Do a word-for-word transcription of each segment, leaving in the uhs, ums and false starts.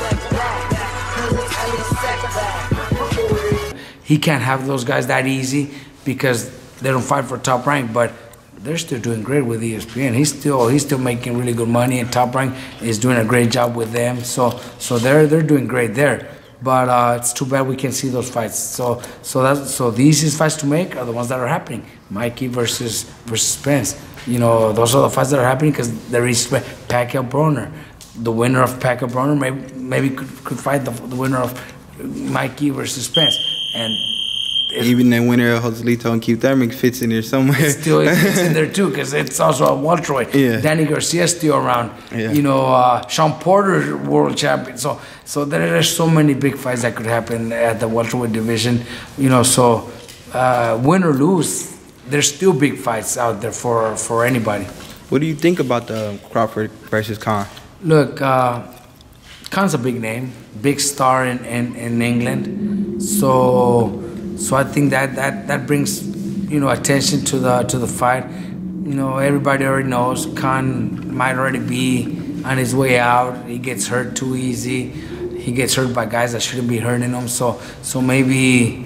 He can't have those guys that easy because they don't fight for Top Rank, but they're still doing great with E S P N. He's still he's still making really good money, and Top Rank is doing a great job with them. So so they're they're doing great there. But uh, it's too bad we can't see those fights. So so that's so the easiest fights to make are the ones that are happening. Mikey versus versus Spence. You know, those are the fights that are happening because there is Pacquiao Broner. The winner of Pacquiao Broner maybe maybe could, could fight the, the winner of Mikey versus Spence. And even the winner of Joselito and Keith Thurman fits in there somewhere. It still it fits in there too, because it's also a welterweight. Yeah. Danny Garcia is still around. Yeah. You know, uh, Sean Porter, world champion. So, so there, there's so many big fights that could happen at the welterweight division. You know, so uh, win or lose, there's still big fights out there for for anybody. What do you think about the Crawford versus Khan? Look, uh, Khan's a big name, big star in in, in England. So. So I think that, that, that brings, you know, attention to the to the fight. You know, everybody already knows Khan might already be on his way out. He gets hurt too easy. He gets hurt by guys that shouldn't be hurting him. So so maybe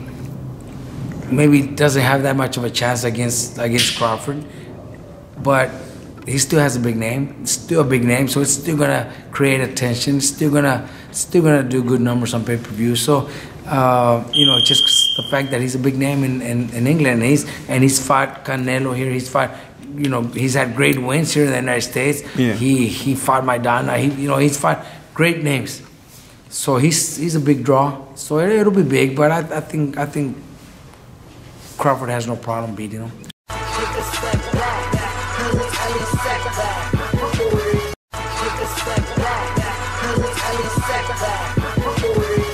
maybe doesn't have that much of a chance against against Crawford. But he still has a big name. It's still a big name, so it's still gonna create attention. It's still gonna still gonna do good numbers on pay-per-view. So. Uh, you know, just the fact that he's a big name in, in, in England, and he's and he's fought Canelo here. He's fought, you know, he's had great wins here in the United States. Yeah. He he fought Maidana. He you know he's fought great names. So he's he's a big draw. So it, it'll be big, but I, I think I think Crawford has no problem beating him. Elie Seckbach.